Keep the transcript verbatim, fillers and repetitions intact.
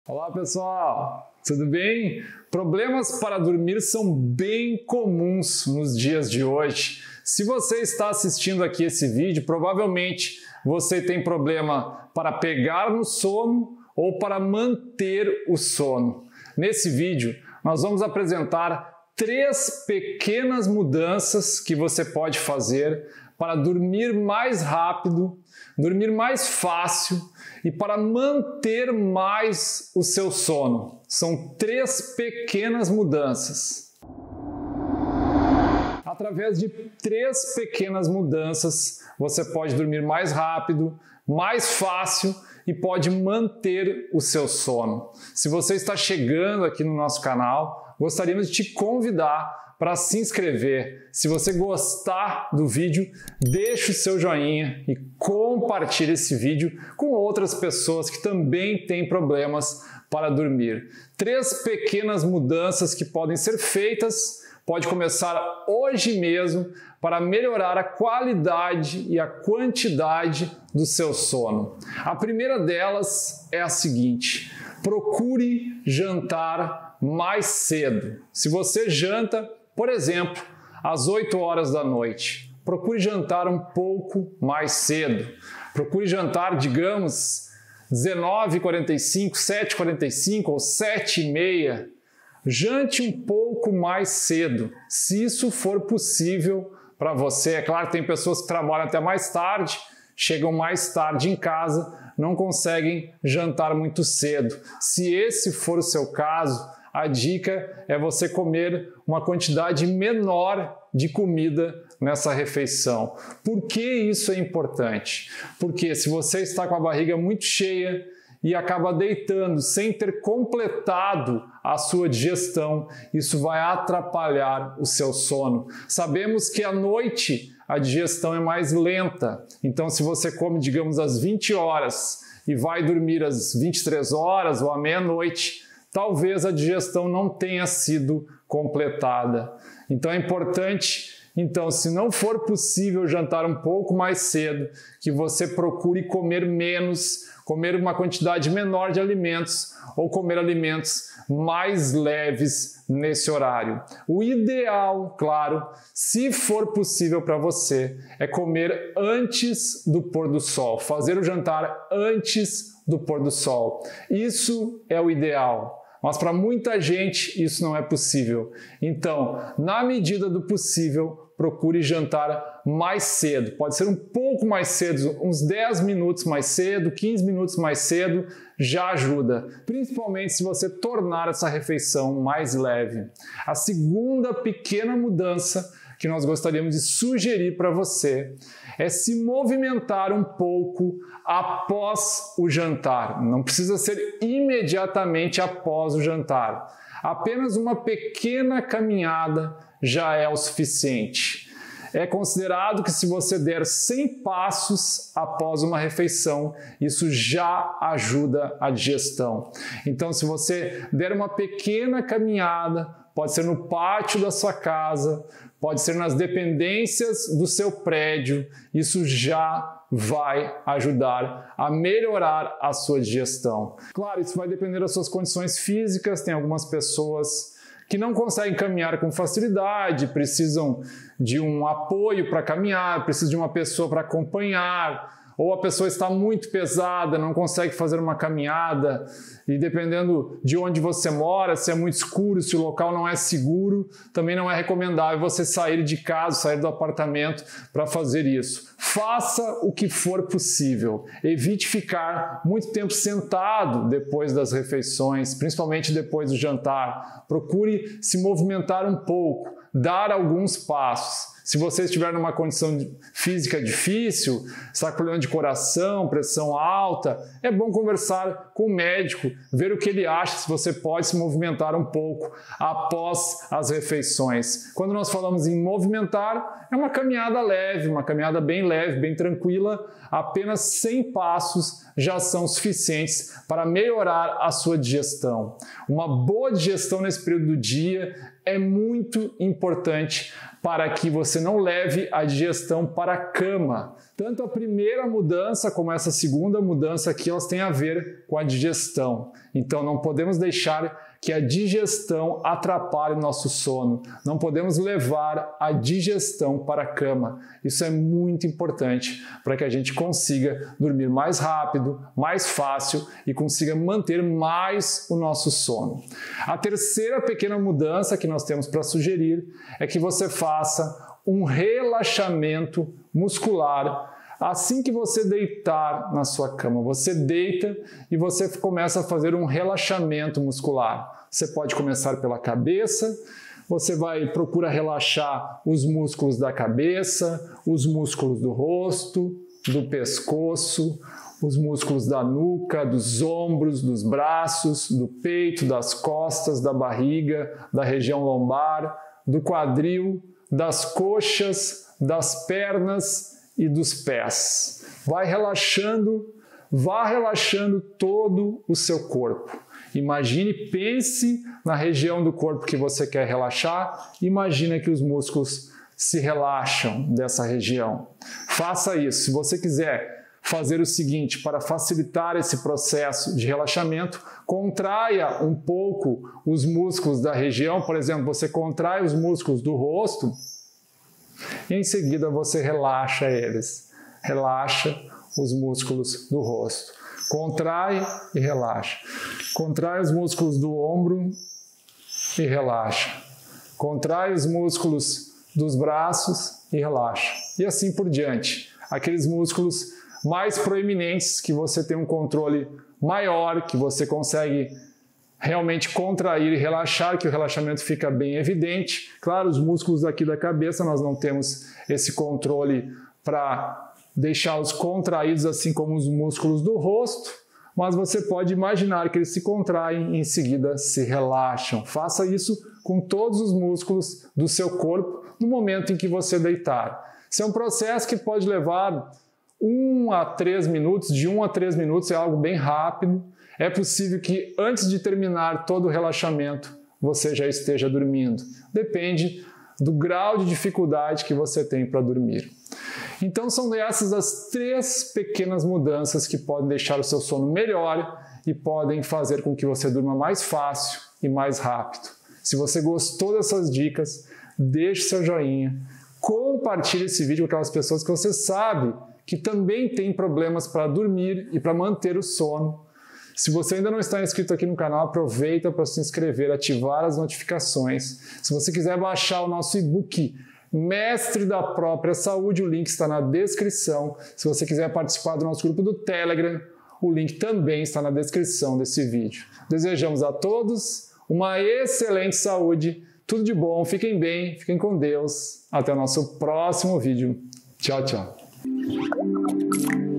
Olá pessoal, tudo bem? Problemas para dormir são bem comuns nos dias de hoje. Se você está assistindo aqui esse vídeo, provavelmente você tem problema para pegar no sono ou para manter o sono. Nesse vídeo, nós vamos apresentar três pequenas mudanças que você pode fazer para dormir mais rápido, dormir mais fácil e para manter mais o seu sono. São três pequenas mudanças. Através de três pequenas mudanças, você pode dormir mais rápido, mais fácil e pode manter o seu sono. Se você está chegando aqui no nosso canal, gostaríamos de te convidar para se inscrever. Se você gostar do vídeo, deixe o seu joinha e compartilhe esse vídeo com outras pessoas que também têm problemas para dormir. Três pequenas mudanças que podem ser feitas, pode começar hoje mesmo para melhorar a qualidade e a quantidade do seu sono. A primeira delas é a seguinte: procure jantar mais cedo. Se você janta, por exemplo, às oito horas da noite, procure jantar um pouco mais cedo. Procure jantar, digamos, dezenove e quarenta e cinco, sete e quarenta e cinco ou sete e meia. Jante um pouco mais cedo, se isso for possível para você. É claro que tem pessoas que trabalham até mais tarde, chegam mais tarde em casa, não conseguem jantar muito cedo. Se esse for o seu caso, a dica é você comer uma quantidade menor de comida nessa refeição. Por que isso é importante? Porque se você está com a barriga muito cheia e acaba deitando sem ter completado a sua digestão, isso vai atrapalhar o seu sono. Sabemos que à noite a digestão é mais lenta, então se você come, digamos, às vinte horas e vai dormir às vinte e três horas ou à meia-noite, talvez a digestão não tenha sido completada. Então é importante, então, se não for possível jantar um pouco mais cedo, que você procure comer menos, comer uma quantidade menor de alimentos ou comer alimentos mais leves nesse horário. O ideal, claro, se for possível para você, é comer antes do pôr do sol, fazer o jantar antes do pôr do sol. Isso é o ideal. Mas para muita gente isso não é possível. Então, na medida do possível, procure jantar mais cedo. Pode ser um pouco mais cedo, uns dez minutos mais cedo, quinze minutos mais cedo, já ajuda. Principalmente se você tornar essa refeição mais leve. A segunda pequena mudança que nós gostaríamos de sugerir para você é se movimentar um pouco após o jantar. Não precisa ser imediatamente após o jantar. Apenas uma pequena caminhada já é o suficiente. É considerado que se você der cem passos após uma refeição, isso já ajuda a digestão. Então, se você der uma pequena caminhada, pode ser no pátio da sua casa, pode ser nas dependências do seu prédio, isso já vai ajudar a melhorar a sua digestão. Claro, isso vai depender das suas condições físicas, tem algumas pessoas que não conseguem caminhar com facilidade, precisam de um apoio para caminhar, precisam de uma pessoa para acompanhar, ou a pessoa está muito pesada, não consegue fazer uma caminhada, e dependendo de onde você mora, se é muito escuro, se o local não é seguro, também não é recomendável você sair de casa, sair do apartamento para fazer isso. Faça o que for possível. Evite ficar muito tempo sentado depois das refeições, principalmente depois do jantar. Procure se movimentar um pouco, dar alguns passos. Se você estiver numa condição física difícil, está com problema de coração, pressão alta, é bom conversar com o médico, ver o que ele acha, se você pode se movimentar um pouco após as refeições. Quando nós falamos em movimentar, é uma caminhada leve, uma caminhada bem leve, bem tranquila, apenas cem passos já são suficientes para melhorar a sua digestão. Uma boa digestão nesse período do dia é muito importante para que você não leve a digestão para a cama. Tanto a primeira mudança como essa segunda mudança aqui, elas têm a ver com a digestão. Então não podemos deixar que a digestão atrapalhe o nosso sono. Não podemos levar a digestão para a cama. Isso é muito importante para que a gente consiga dormir mais rápido, mais fácil e consiga manter mais o nosso sono. A terceira pequena mudança que nós temos para sugerir é que você faça um relaxamento muscular. Assim que você deitar na sua cama, você deita e você começa a fazer um relaxamento muscular. Você pode começar pela cabeça, você vai procura relaxar os músculos da cabeça, os músculos do rosto, do pescoço, os músculos da nuca, dos ombros, dos braços, do peito, das costas, da barriga, da região lombar, do quadril, das coxas, das pernas e dos pés. Vai relaxando, vá relaxando todo o seu corpo. Imagine, pense na região do corpo que você quer relaxar, imagina que os músculos se relaxam dessa região. Faça isso. Se você quiser fazer o seguinte, para facilitar esse processo de relaxamento, contraia um pouco os músculos da região, por exemplo, você contrai os músculos do rosto, e em seguida você relaxa eles. Relaxa os músculos do rosto. Contrai e relaxa. Contrai os músculos do ombro e relaxa. Contrai os músculos dos braços e relaxa. E assim por diante. Aqueles músculos mais proeminentes que você tem um controle maior, que você consegue realmente contrair e relaxar, que o relaxamento fica bem evidente. Claro, os músculos aqui da cabeça nós não temos esse controle para deixá-los contraídos assim como os músculos do rosto, mas você pode imaginar que eles se contraem e em seguida se relaxam. Faça isso com todos os músculos do seu corpo no momento em que você deitar. Isso é um processo que pode levar um a três minutos, de um a três minutos, é algo bem rápido. É possível que antes de terminar todo o relaxamento você já esteja dormindo. Depende do grau de dificuldade que você tem para dormir. Então são essas as três pequenas mudanças que podem deixar o seu sono melhor e podem fazer com que você durma mais fácil e mais rápido. Se você gostou dessas dicas, deixe seu joinha, compartilhe esse vídeo com aquelas pessoas que você sabe que também têm problemas para dormir e para manter o sono. Se você ainda não está inscrito aqui no canal, aproveita para se inscrever, ativar as notificações. Se você quiser baixar o nosso e-book Mestre da Própria Saúde, o link está na descrição. Se você quiser participar do nosso grupo do Telegram, o link também está na descrição desse vídeo. Desejamos a todos uma excelente saúde, tudo de bom, fiquem bem, fiquem com Deus. Até o nosso próximo vídeo. Tchau, tchau.